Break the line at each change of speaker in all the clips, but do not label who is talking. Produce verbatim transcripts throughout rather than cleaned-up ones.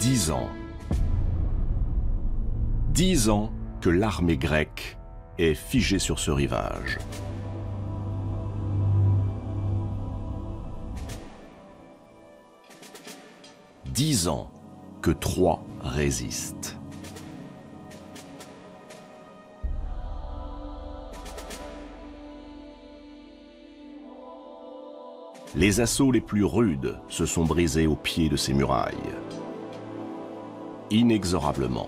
dix ans. Dix ans que l'armée grecque est figée sur ce rivage. Dix ans que Troie résiste. Les assauts les plus rudes se sont brisés au pied de ces murailles. Inexorablement.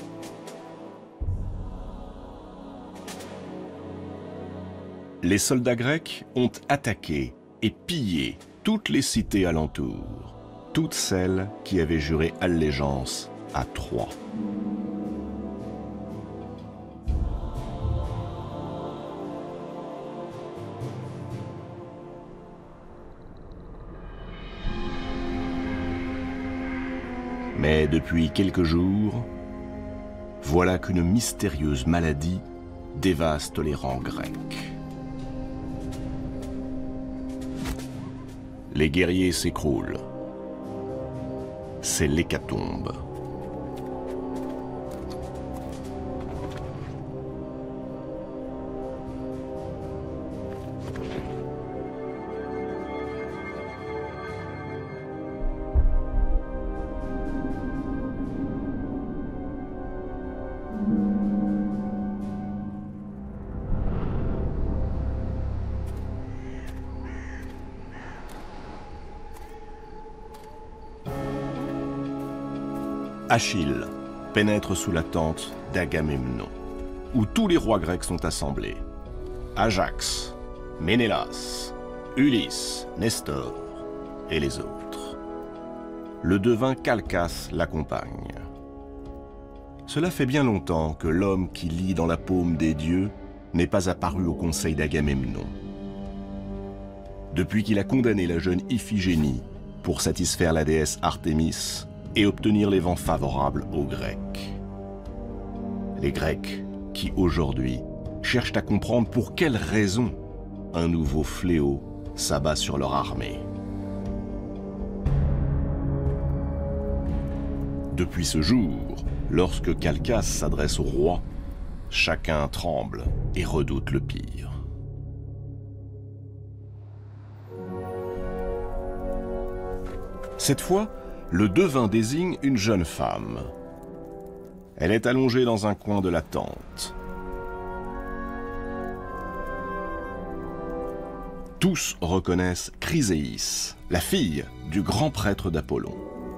Les soldats grecs ont attaqué et pillé toutes les cités alentours, toutes celles qui avaient juré allégeance à Troie. Mais depuis quelques jours, voilà qu'une mystérieuse maladie dévaste les rangs grecs. Les guerriers s'écroulent. C'est l'hécatombe. Achille pénètre sous la tente d'Agamemnon, où tous les rois grecs sont assemblés. Ajax, Ménélas, Ulysse, Nestor et les autres. Le devin Calchas l'accompagne. Cela fait bien longtemps que l'homme qui lit dans la paume des dieux n'est pas apparu au conseil d'Agamemnon. Depuis qu'il a condamné la jeune Iphigénie pour satisfaire la déesse Artémis et obtenir les vents favorables aux Grecs. Les Grecs qui, aujourd'hui, cherchent à comprendre pour quelle raison un nouveau fléau s'abat sur leur armée. Depuis ce jour, lorsque Calchas s'adresse au roi, chacun tremble et redoute le pire. Cette fois, le devin désigne une jeune femme. Elle est allongée dans un coin de la tente. Tous reconnaissent Chryséis, la fille du grand prêtre d'Apollon.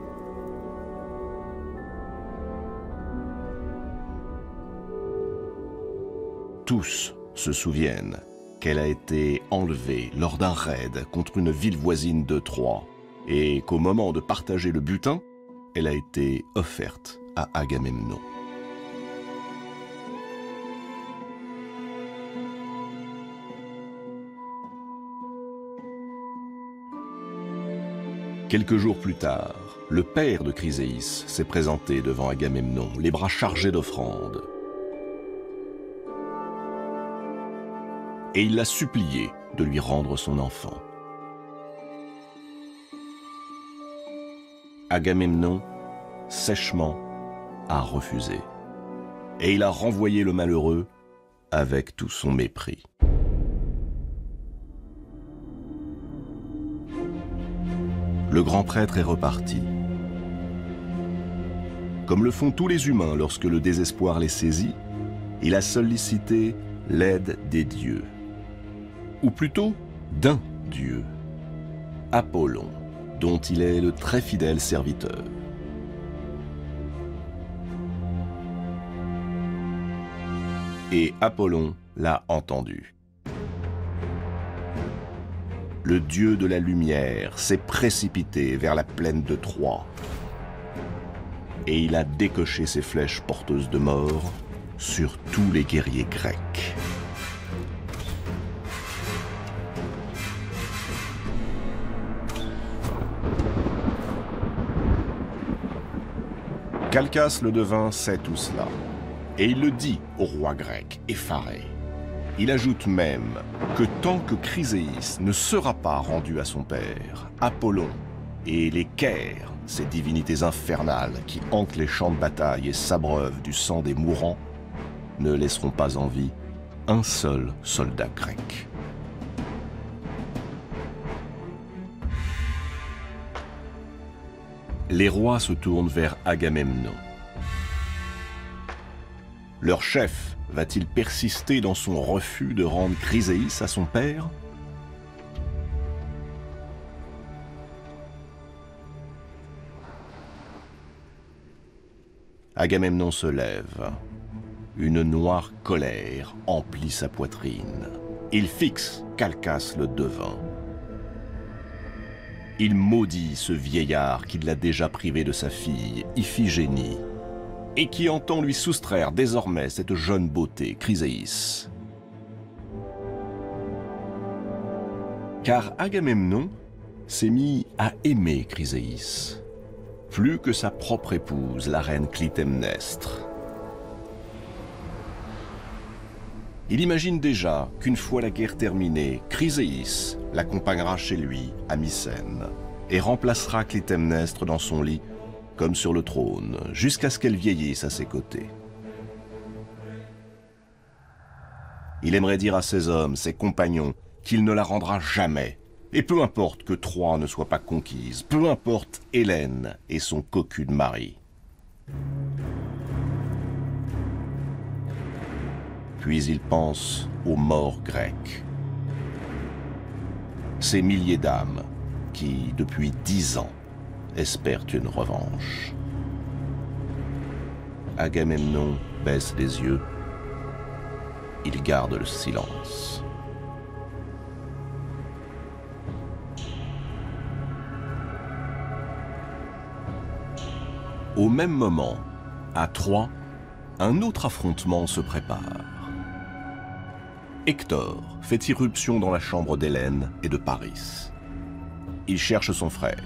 Tous se souviennent qu'elle a été enlevée lors d'un raid contre une ville voisine de Troie, et qu'au moment de partager le butin, elle a été offerte à Agamemnon. Quelques jours plus tard, le père de Chryséis s'est présenté devant Agamemnon, les bras chargés d'offrandes. Et il l'a supplié de lui rendre son enfant. Agamemnon, sèchement, a refusé. Et il a renvoyé le malheureux avec tout son mépris. Le grand prêtre est reparti. Comme le font tous les humains lorsque le désespoir les saisit, il a sollicité l'aide des dieux. Ou plutôt d'un dieu, Apollon, dont il est le très fidèle serviteur. Et Apollon l'a entendu. Le dieu de la lumière s'est précipité vers la plaine de Troie. Et il a décoché ses flèches porteuses de mort sur tous les guerriers grecs. Calchas le devin sait tout cela, et il le dit au roi grec, effaré. Il ajoute même que tant que Chryséis ne sera pas rendu à son père, Apollon, Et les Kers, ces divinités infernales qui hantent les champs de bataille et s'abreuvent du sang des mourants, ne laisseront pas en vie un seul soldat grec. Les rois se tournent vers Agamemnon. Leur chef va-t-il persister dans son refus de rendre Chryséis à son père? Agamemnon se lève. Une noire colère emplit sa poitrine. Il fixe Calchas le devin. Il maudit ce vieillard qui l'a déjà privé de sa fille, Iphigénie, et qui entend lui soustraire désormais cette jeune beauté, Chryséis. Car Agamemnon s'est mis à aimer Chryséis, plus que sa propre épouse, la reine Clytemnestre. Il imagine déjà qu'une fois la guerre terminée, Chryséis l'accompagnera chez lui à Mycène et remplacera Clytemnestre dans son lit comme sur le trône, jusqu'à ce qu'elle vieillisse à ses côtés. Il aimerait dire à ses hommes, ses compagnons, qu'il ne la rendra jamais. Et peu importe que Troie ne soit pas conquise, peu importe Hélène et son cocu de mari. Puis il pense aux morts grecs. Ces milliers d'âmes qui, depuis dix ans, espèrent une revanche. Agamemnon baisse les yeux. Il garde le silence. Au même moment, à Troie, un autre affrontement se prépare. Hector fait irruption dans la chambre d'Hélène et de Paris. Il cherche son frère.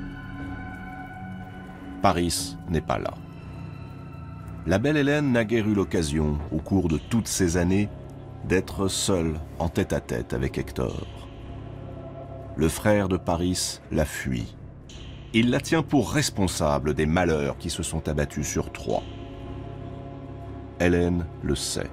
Paris n'est pas là. La belle Hélène n'a guère eu l'occasion, au cours de toutes ces années, d'être seule en tête-à-tête avec Hector. Le frère de Paris la fuit. Il la tient pour responsable des malheurs qui se sont abattus sur Troie. Hélène le sait.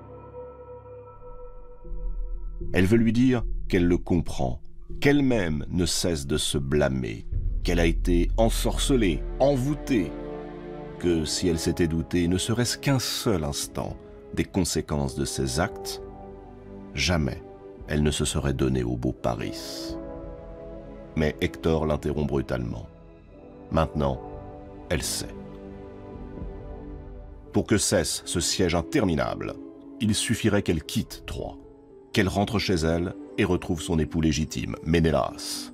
Elle veut lui dire qu'elle le comprend, qu'elle-même ne cesse de se blâmer, qu'elle a été ensorcelée, envoûtée, que si elle s'était doutée ne serait-ce qu'un seul instant des conséquences de ses actes, jamais elle ne se serait donnée au beau Paris. Mais Hector l'interrompt brutalement. Maintenant, elle sait. Pour que cesse ce siège interminable, il suffirait qu'elle quitte Troie, qu'elle rentre chez elle et retrouve son époux légitime, Ménélas.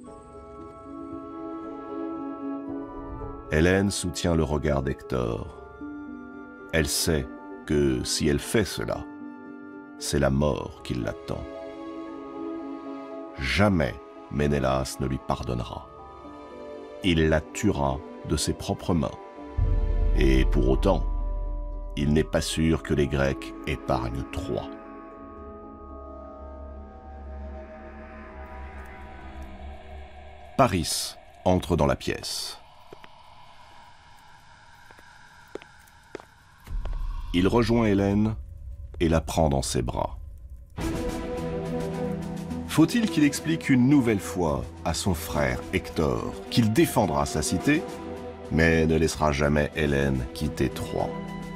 Hélène soutient le regard d'Hector. Elle sait que si elle fait cela, c'est la mort qui l'attend. Jamais Ménélas ne lui pardonnera. Il la tuera de ses propres mains. Et pour autant, il n'est pas sûr que les Grecs épargnent Troie. Paris entre dans la pièce. Il rejoint Hélène et la prend dans ses bras. Faut-il qu'il explique une nouvelle fois à son frère Hector qu'il défendra sa cité, mais ne laissera jamais Hélène quitter Troie.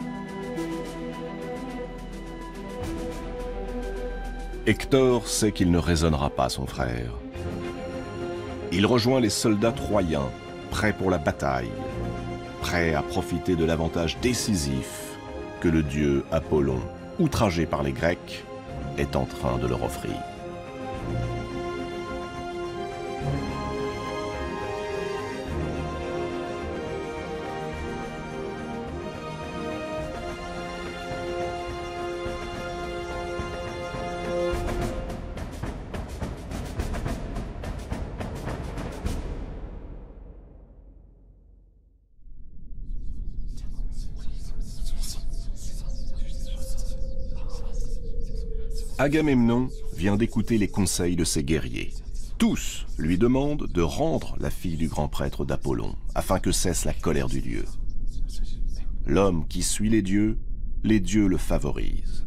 Hector sait qu'il ne raisonnera pas son frère. Il rejoint les soldats troyens, prêts pour la bataille, prêts à profiter de l'avantage décisif que le dieu Apollon, outragé par les Grecs, est en train de leur offrir. Agamemnon vient d'écouter les conseils de ses guerriers. Tous lui demandent de rendre la fille du grand prêtre d'Apollon, afin que cesse la colère du dieu. L'homme qui suit les dieux, les dieux le favorisent.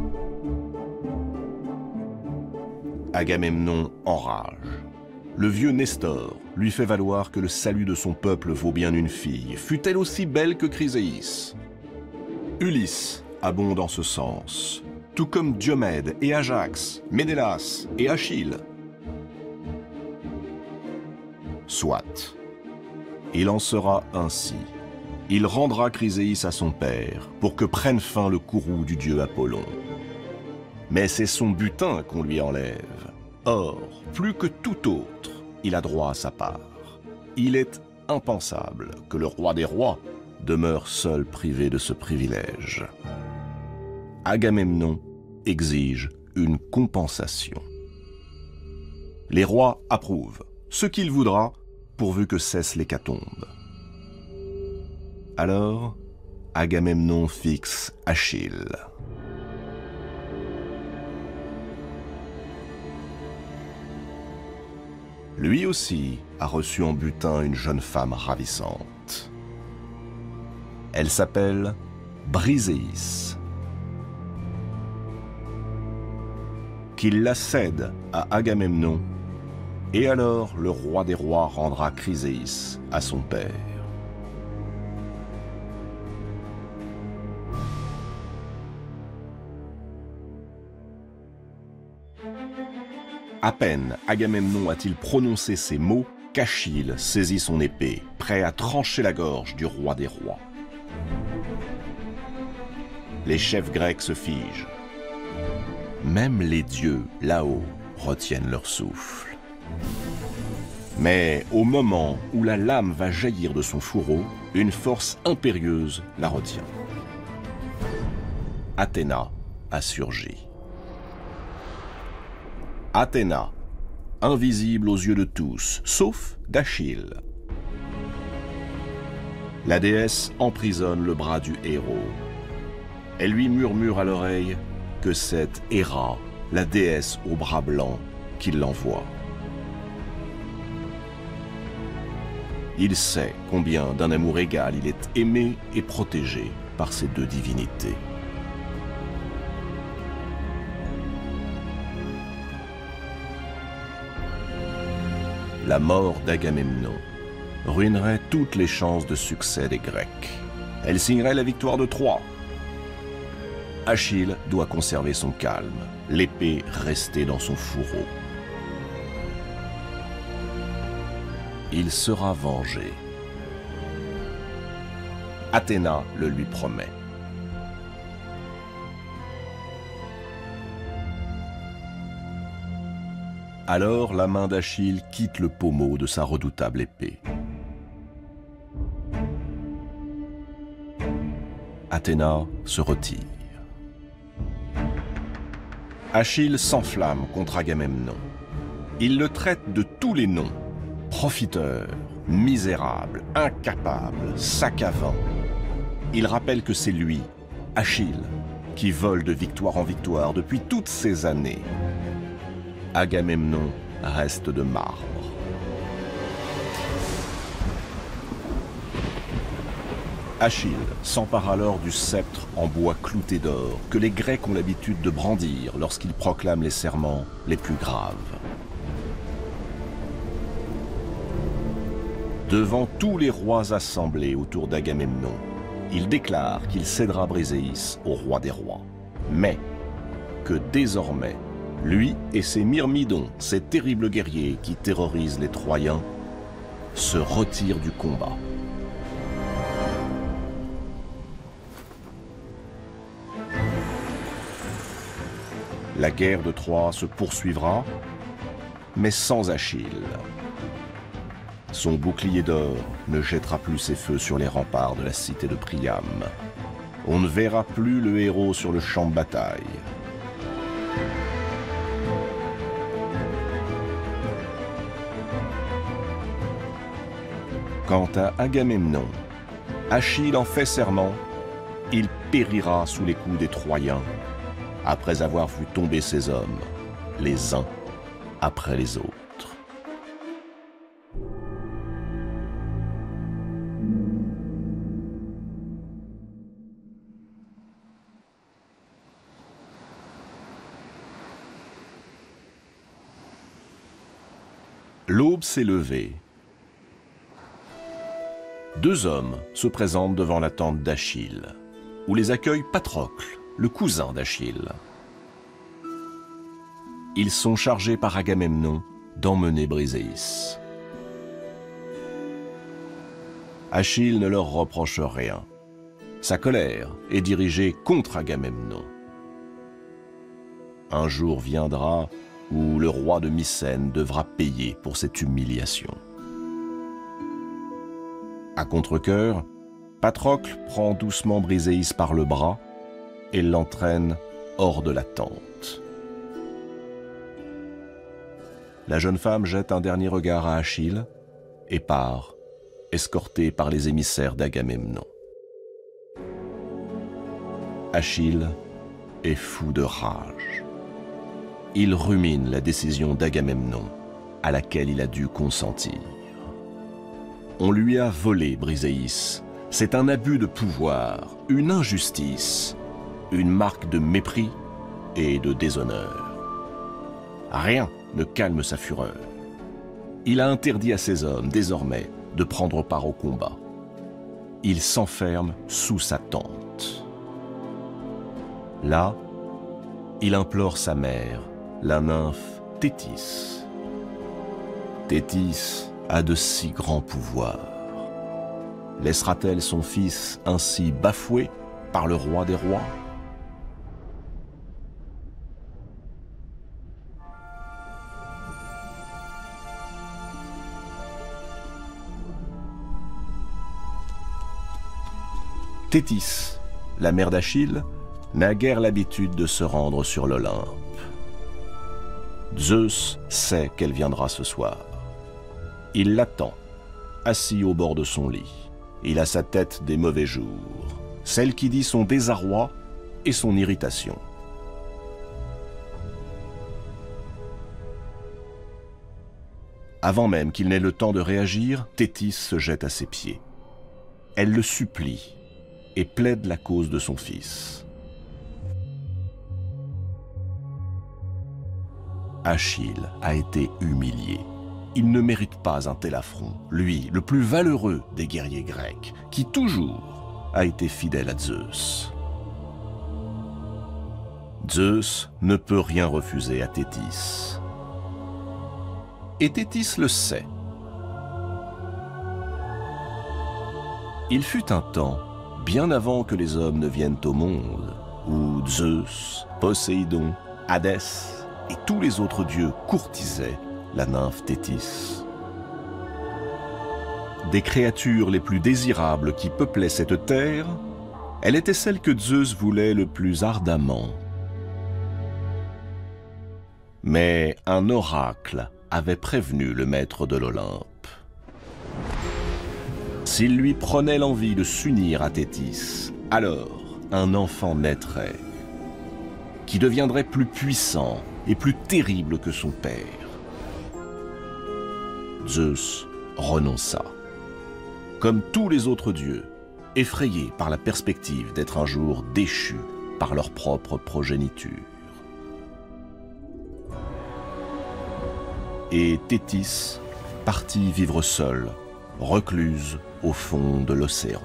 Agamemnon enrage. Le vieux Nestor lui fait valoir que le salut de son peuple vaut bien une fille, fût-elle aussi belle que Chryséis. Ulysse abonde en ce sens, tout comme Diomède et Ajax, Ménélas et Achille. Soit. Il en sera ainsi. Il rendra Chryséis à son père, pour que prenne fin le courroux du dieu Apollon. Mais c'est son butin qu'on lui enlève. Or, plus que tout autre, il a droit à sa part. Il est impensable que le roi des rois demeure seul privé de ce privilège. Agamemnon exige une compensation. Les rois approuvent, ce qu'il voudra, pourvu que cesse l'hécatombe. Alors, Agamemnon fixe Achille. Lui aussi a reçu en butin une jeune femme ravissante. Elle s'appelle Briséis. Qu'il la cède à Agamemnon, et alors le roi des rois rendra Chryséis à son père. À peine Agamemnon a-t-il prononcé ces mots qu'Achille saisit son épée, prêt à trancher la gorge du roi des rois. Les chefs grecs se figent. Même les dieux, là-haut, retiennent leur souffle. Mais au moment où la lame va jaillir de son fourreau, une force impérieuse la retient. Athéna a surgi. Athéna, invisible aux yeux de tous, sauf d'Achille. La déesse emprisonne le bras du héros. Elle lui murmure à l'oreille que c'est Héra, la déesse au bras blanc, qui l'envoie. Il sait combien d'un amour égal il est aimé et protégé par ces deux divinités. La mort d'Agamemnon ruinerait toutes les chances de succès des Grecs. Elle signerait la victoire de Troie. Achille doit conserver son calme, l'épée restée dans son fourreau. Il sera vengé. Athéna le lui promet. Alors la main d'Achille quitte le pommeau de sa redoutable épée. Athéna se retire. Achille s'enflamme contre Agamemnon. Il le traite de tous les noms. Profiteur, misérable, incapable, sac à vent. Il rappelle que c'est lui, Achille, qui vole de victoire en victoire depuis toutes ces années. Agamemnon reste de marbre. Achille s'empare alors du sceptre en bois clouté d'or que les Grecs ont l'habitude de brandir lorsqu'ils proclament les serments les plus graves. Devant tous les rois assemblés autour d'Agamemnon, il déclare qu'il cédera Briséis au roi des rois, mais que désormais, lui et ses myrmidons, ces terribles guerriers qui terrorisent les Troyens, se retirent du combat. La guerre de Troie se poursuivra, mais sans Achille. Son bouclier d'or ne jettera plus ses feux sur les remparts de la cité de Priam. On ne verra plus le héros sur le champ de bataille. Quant à Agamemnon, Achille en fait serment, il périra sous les coups des Troyens, après avoir vu tomber ses hommes, les uns après les autres. L'aube s'est levée. Deux hommes se présentent devant la tente d'Achille, où les accueille Patrocle, le cousin d'Achille. Ils sont chargés par Agamemnon d'emmener Briséis. Achille ne leur reproche rien. Sa colère est dirigée contre Agamemnon. Un jour viendra où le roi de Mycène devra payer pour cette humiliation. À contre-cœur, Patrocle prend doucement Briséis par le bras et l'entraîne hors de la tente. La jeune femme jette un dernier regard à Achille et part, escortée par les émissaires d'Agamemnon. Achille est fou de rage. Il rumine la décision d'Agamemnon à laquelle il a dû consentir. On lui a volé Briséis. C'est un abus de pouvoir, une injustice, une marque de mépris et de déshonneur. Rien ne calme sa fureur. Il a interdit à ses hommes, désormais, de prendre part au combat. Il s'enferme sous sa tente. Là, il implore sa mère, la nymphe Thétis. Thétis a de si grands pouvoirs. Laissera-t-elle son fils ainsi bafoué par le roi des rois ? Thétis, la mère d'Achille, n'a guère l'habitude de se rendre sur l'Olympe. Zeus sait qu'elle viendra ce soir. Il l'attend, assis au bord de son lit. Il a sa tête des mauvais jours, celle qui dit son désarroi et son irritation. Avant même qu'il n'ait le temps de réagir, Thétis se jette à ses pieds. Elle le supplie et plaide la cause de son fils. Achille a été humilié. Il ne mérite pas un tel affront, lui, le plus valeureux des guerriers grecs, qui toujours a été fidèle à Zeus. Zeus ne peut rien refuser à Thétis. Et Thétis le sait. Il fut un temps, bien avant que les hommes ne viennent au monde, où Zeus, Poséidon, Hadès et tous les autres dieux courtisaient la nymphe Thétis. Des créatures les plus désirables qui peuplaient cette terre, elle était celle que Zeus voulait le plus ardemment. Mais un oracle avait prévenu le maître de l'Olympe. S'il lui prenait l'envie de s'unir à Thétis, alors un enfant naîtrait, qui deviendrait plus puissant et plus terrible que son père. Zeus renonça. Comme tous les autres dieux, effrayés par la perspective d'être un jour déchus par leur propre progéniture. Et Thétis partit vivre seule, recluse au fond de l'océan.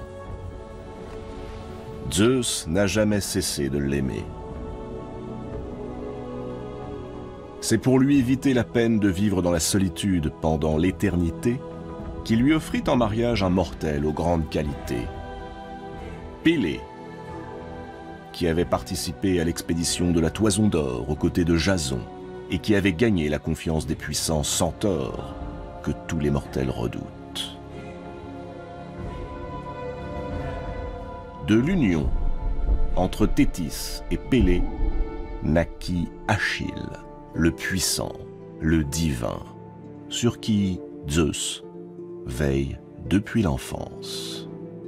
Zeus n'a jamais cessé de l'aimer. C'est pour lui éviter la peine de vivre dans la solitude pendant l'éternité qu'il lui offrit en mariage un mortel aux grandes qualités, Pélée, qui avait participé à l'expédition de la Toison d'Or aux côtés de Jason et qui avait gagné la confiance des puissants centaures que tous les mortels redoutent. De l'union entre Thétis et Pélée naquit Achille, le puissant, le divin, sur qui Zeus veille depuis l'enfance.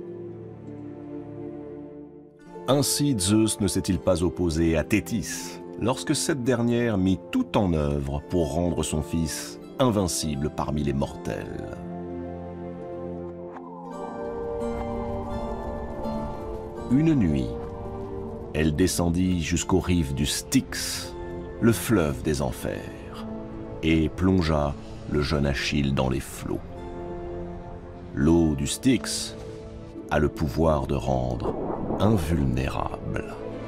Ainsi Zeus ne s'est-il pas opposé à Thétis lorsque cette dernière mit tout en œuvre pour rendre son fils invincible parmi les mortels. Une nuit, elle descendit jusqu'aux rives du Styx, le fleuve des enfers, et plongea le jeune Achille dans les flots. L'eau du Styx a le pouvoir de rendre invulnérable.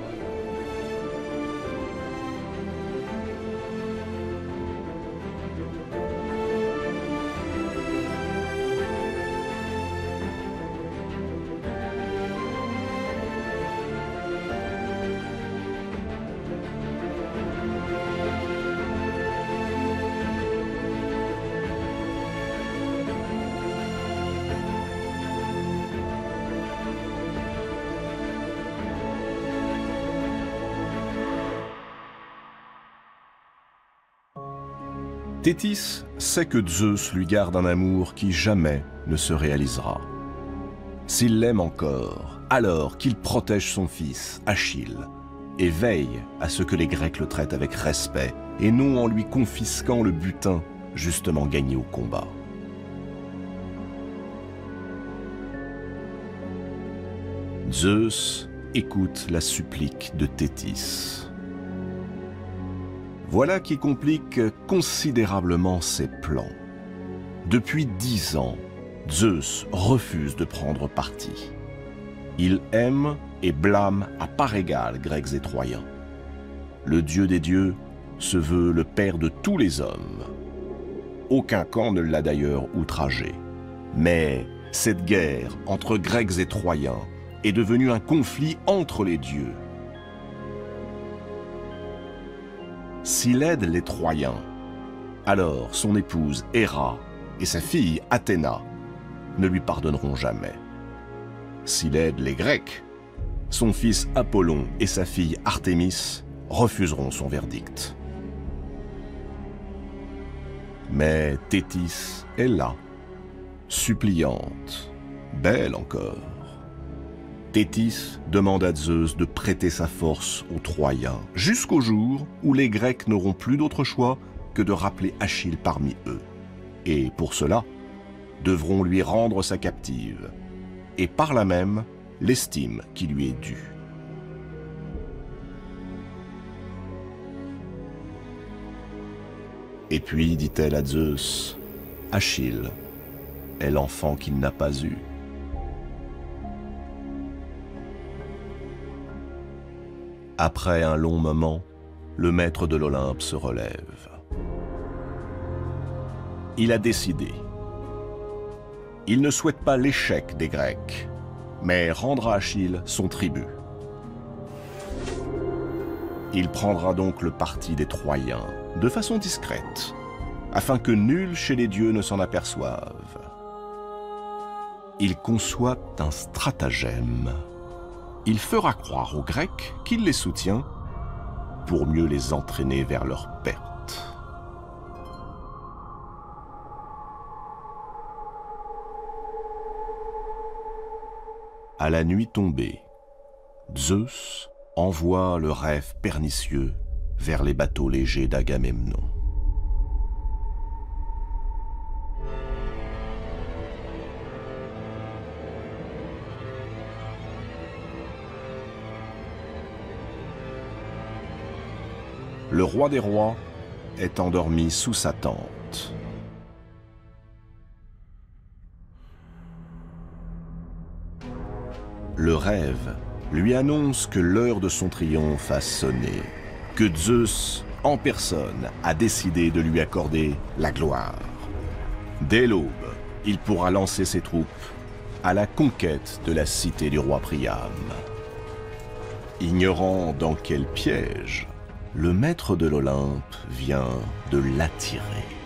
Thétis sait que Zeus lui garde un amour qui jamais ne se réalisera. S'il l'aime encore, alors qu'il protège son fils, Achille, et veille à ce que les Grecs le traitent avec respect, et non en lui confisquant le butin justement gagné au combat. Zeus écoute la supplique de Thétis. Voilà qui complique considérablement ses plans. Depuis dix ans, Zeus refuse de prendre parti. Il aime et blâme à part égale Grecs et Troyens. Le dieu des dieux se veut le père de tous les hommes. Aucun camp ne l'a d'ailleurs outragé. Mais cette guerre entre Grecs et Troyens est devenue un conflit entre les dieux. S'il aide les Troyens, alors son épouse Héra et sa fille Athéna ne lui pardonneront jamais. S'il aide les Grecs, son fils Apollon et sa fille Artémis refuseront son verdict. Mais Thétis est là, suppliante, belle encore. Thétis demande à Zeus de prêter sa force aux Troyens, jusqu'au jour où les Grecs n'auront plus d'autre choix que de rappeler Achille parmi eux. Et pour cela, devront lui rendre sa captive, et par là même, l'estime qui lui est due. Et puis, dit-elle à Zeus, Achille est l'enfant qu'il n'a pas eu. Après un long moment, le maître de l'Olympe se relève. Il a décidé. Il ne souhaite pas l'échec des Grecs, mais rendre à Achille son tribut. Il prendra donc le parti des Troyens, de façon discrète, afin que nul chez les dieux ne s'en aperçoive. Il conçoit un stratagème. Il fera croire aux Grecs qu'il les soutient pour mieux les entraîner vers leur perte. À la nuit tombée, Zeus envoie le rêve pernicieux vers les bateaux légers d'Agamemnon. Le roi des rois est endormi sous sa tente. Le rêve lui annonce que l'heure de son triomphe a sonné, que Zeus, en personne, a décidé de lui accorder la gloire. Dès l'aube, il pourra lancer ses troupes à la conquête de la cité du roi Priam. Ignorant dans quel piège, le maître de l'Olympe vient de l'attirer.